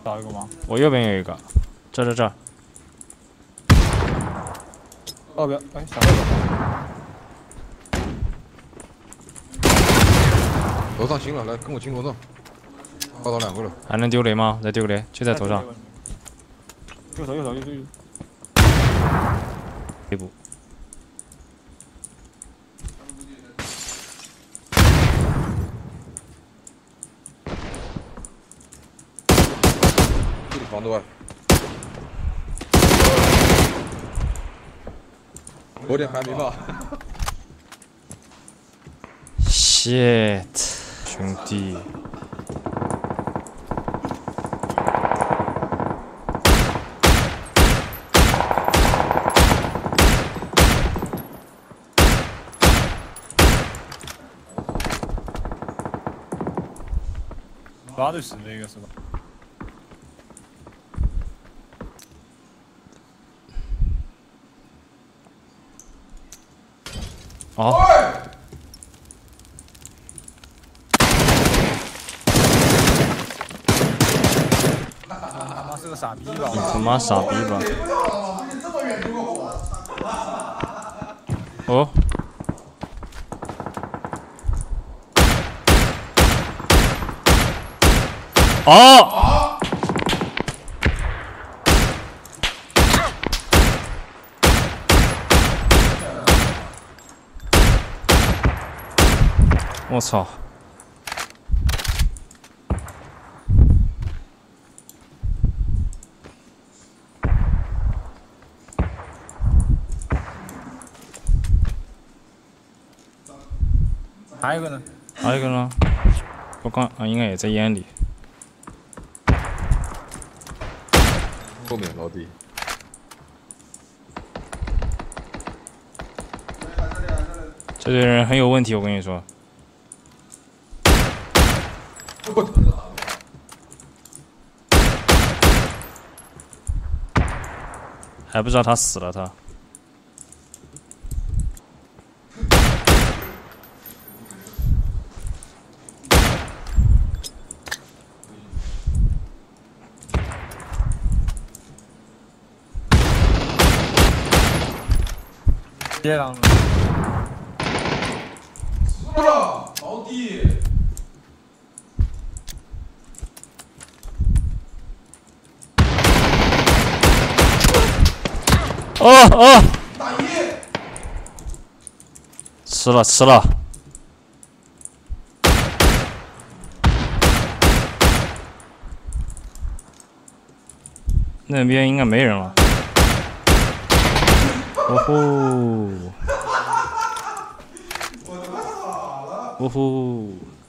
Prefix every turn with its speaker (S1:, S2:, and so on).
S1: 倒一个吗？
S2: 我右边有一个，这。
S1: 哦，不要，哎，小妹
S3: 楼上清了，来跟我清楼上。报到2个了。
S2: 还能丢雷吗？再丢个雷，就在头上。
S1: 右手。
S2: 这步。
S3: 这里房子外。有点还没吧。
S2: shit， 兄弟。
S1: 8对10的一个是吧？
S2: 哦。
S1: 他妈是个傻逼吧？
S2: 你他妈傻逼吧！哦。哦！我操！
S1: 还有一个呢？
S2: 还有一个呢？我刚啊，应该也在烟里。
S3: 后面老弟。
S2: 这队人很有问题，我跟你说。还不知道他死了，他。
S1: 接上了。
S3: 输了，老弟。
S2: 哦！
S3: 大一。
S2: 吃了。那边应该没人了。哦吼！
S3: 我他妈傻了！
S2: 哦吼！